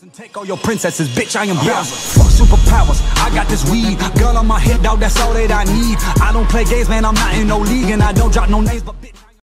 Take all your princesses, bitch, I am Bowser. Fuck superpowers, I got this weed. Gun on my head, dog, that's all that I need. I don't play games, man, I'm not in no league. And I don't drop no names, but bitch